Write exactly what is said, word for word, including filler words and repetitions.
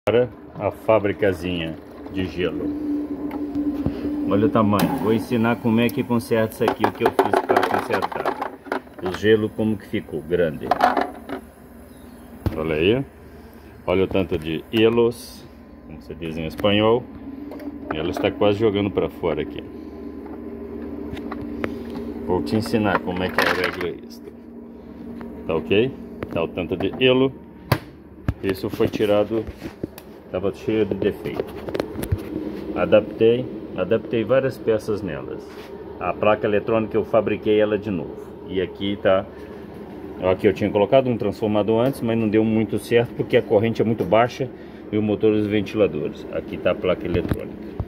Agora a fábricazinha de gelo. Olha o tamanho. Vou ensinar como é que conserta isso aqui, o que eu fiz para consertar. O gelo como que ficou grande. Olha aí. Olha o tanto de hilos, como se diz em espanhol. Ela está quase jogando para fora aqui. Vou te ensinar como é que arregla isso. Tá ok? Tá o tanto de hilo. Isso foi tirado, estava cheio de defeito. Adaptei, adaptei várias peças nelas. A placa eletrônica eu fabriquei ela de novo. E aqui tá, aqui eu tinha colocado um transformador antes, mas não deu muito certo porque a corrente é muito baixa e o motor dos ventiladores. Aqui tá a placa eletrônica.